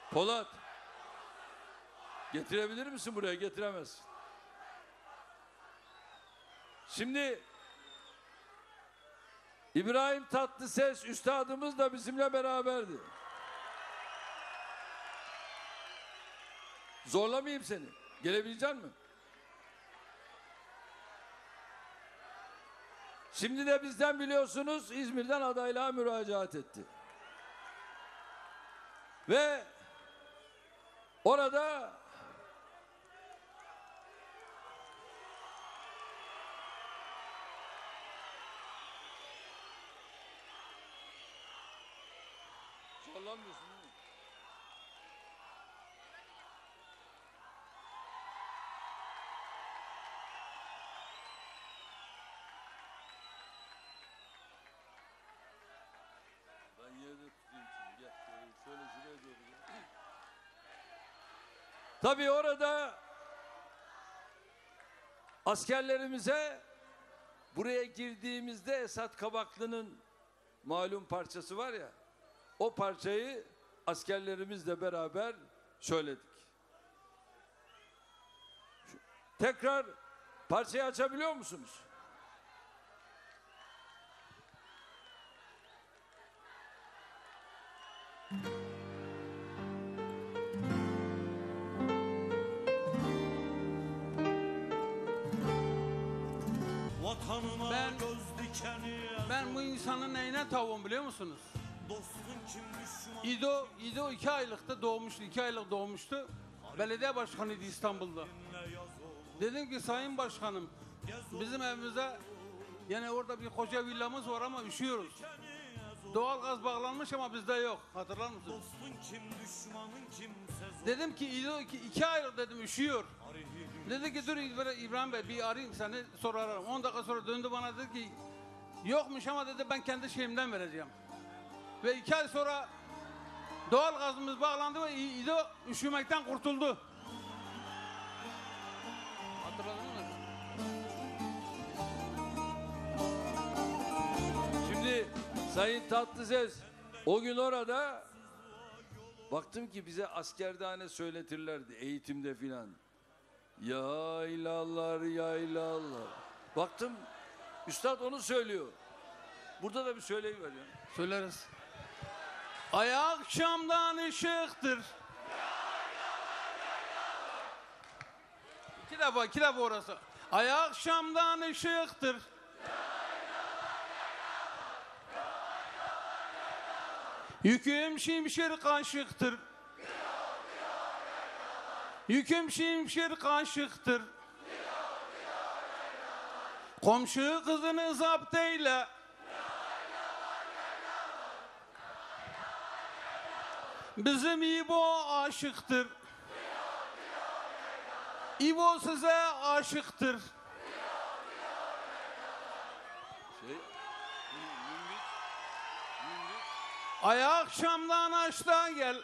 Polat. Getirebilir misin buraya? Getiremezsin. Şimdi İbrahim Tatlıses üstadımız da bizimle beraberdi. Zorlamayayım seni. Gelebilecek misin? Şimdi de bizden biliyorsunuz İzmir'den adaylığa müracaat etti. Ve orada zorlanmıyorsun değil mi? Ben yerde tutayım şimdi. Gel. Şöyle şuraya doğru gel. Tabii orada askerlerimize buraya girdiğimizde Esat Kabaklı'nın malum parçası var ya, o parçayı askerlerimizle beraber söyledik. Tekrar parçayı açabiliyor musunuz? Ben bu insanın neyine tavuğum biliyor musunuz? İdo 2 aylıkta doğmuştu, 2 aylık doğmuştu. Belediye başkanıydı İstanbul'da. Dedim ki sayın başkanım, bizim evimize, yani orada bir koca villamız var ama üşüyoruz. Doğalgaz bağlanmış ama bizde yok. Hatırlar mısınız? Dedim ki İdo 2 aylık dedim üşüyor. Dedi ki dur İbrahim Bey bir arayayım seni sonra ararım. 10 dakika sonra döndü bana dedi ki yokmuş ama dedi ben kendi şeyimden vereceğim. Ve 2 ay sonra doğal gazımız bağlandı ve İdo üşümekten kurtuldu. Hatırladın mı? Şimdi Sayın Tatlıses o gün orada baktım ki bize askerdane söyletirlerdi eğitimde filan. Yaylalar yaylalar. Baktım üstad onu söylüyor. Burada da bir söyleyiver ya. Söyleriz. Ay akşamdan ışıktır. İki defa orası. Ay akşamdan ışıktır. Yüküm şimşir kaşıktır. Yüküm şimşir kaşıktır. Komşu kızını zapt eyle. Bizim İbo aşıktır. İbo size aşıktır. Ay akşamdan aşta gel.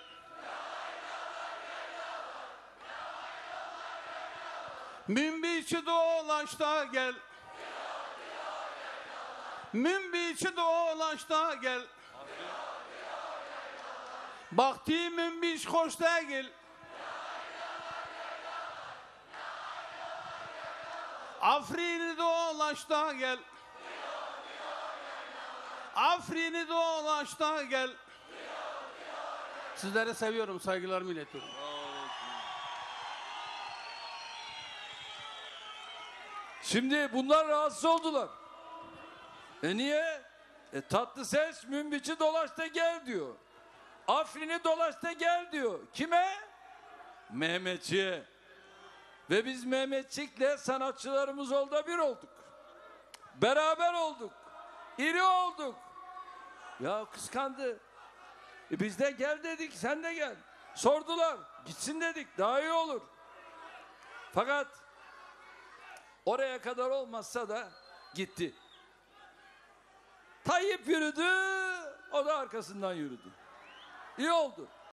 Münbiçi dolaş da gel. Münbiçi dolaş da gel. Bakti münbiç hoş da gel. Afrin'i dolaş da gel. Afrin'i dolaş da gel. Sizleri seviyorum, saygılarımı iletiyorum. Şimdi bunlar rahatsız oldular. Niye? Tatlıses Münbiç'i dolaş da gel diyor. Afrin'i dolaş da gel diyor. Kime? Mehmetçiğe. Ve biz Mehmetçik'le sanatçılarımız oldu bir olduk. Beraber olduk. İri olduk. Ya kıskandı. Biz de gel dedik, sen de gel. Sordular. Gitsin dedik, daha iyi olur. Fakat oraya kadar olmazsa da gitti. Tayyip yürüdü, o da arkasından yürüdü. İyi oldu.